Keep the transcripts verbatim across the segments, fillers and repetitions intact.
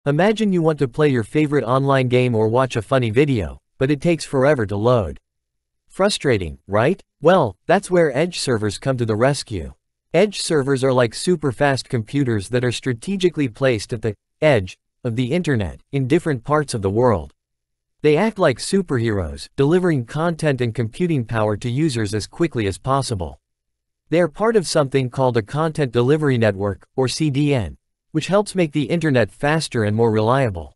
Imagine you want to play your favorite online game or watch a funny video, but it takes forever to load. Frustrating, right? Well, that's where Edge servers come to the rescue. Edge servers are like super-fast computers that are strategically placed at the edge of the internet in different parts of the world. They act like superheroes, delivering content and computing power to users as quickly as possible. They are part of something called a content delivery network, or C D N, which helps make the internet faster and more reliable.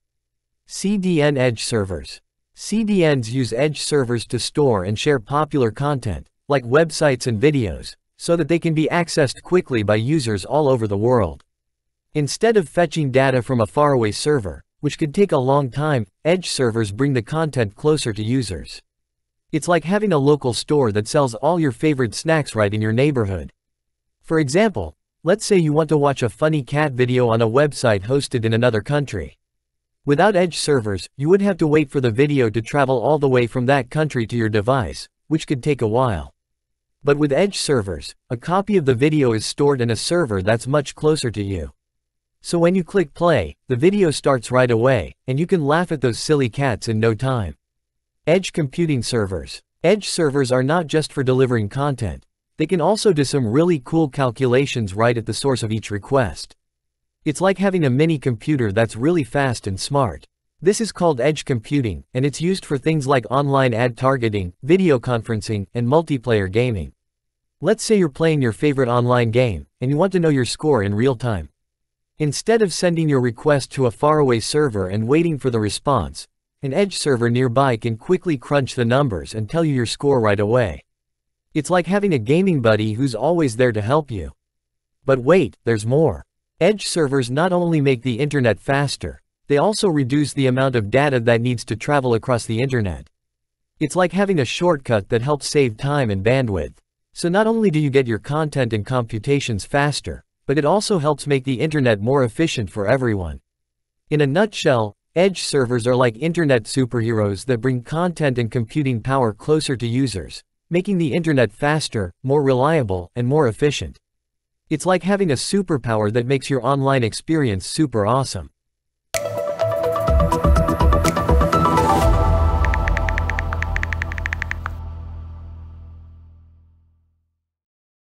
C D N Edge Servers. C D Ns use edge servers to store and share popular content, like websites and videos, so that they can be accessed quickly by users all over the world. Instead of fetching data from a faraway server, which could take a long time, edge servers bring the content closer to users. It's like having a local store that sells all your favorite snacks right in your neighborhood. For example, let's say you want to watch a funny cat video on a website hosted in another country. Without edge servers, you would have to wait for the video to travel all the way from that country to your device, which could take a while. But with edge servers, a copy of the video is stored in a server that's much closer to you. So when you click play, the video starts right away, and you can laugh at those silly cats in no time. Edge computing servers. Edge servers are not just for delivering content. They can also do some really cool calculations right at the source of each request. It's like having a mini computer that's really fast and smart. This is called edge computing, and it's used for things like online ad targeting, video conferencing, and multiplayer gaming. Let's say you're playing your favorite online game, and you want to know your score in real time. Instead of sending your request to a faraway server and waiting for the response, an edge server nearby can quickly crunch the numbers and tell you your score right away. It's like having a gaming buddy who's always there to help you. But wait, there's more. Edge servers not only make the internet faster, they also reduce the amount of data that needs to travel across the internet. It's like having a shortcut that helps save time and bandwidth. So not only do you get your content and computations faster, but it also helps make the internet more efficient for everyone. In a nutshell, edge servers are like internet superheroes that bring content and computing power closer to users, making the internet faster, more reliable, and more efficient. It's like having a superpower that makes your online experience super awesome.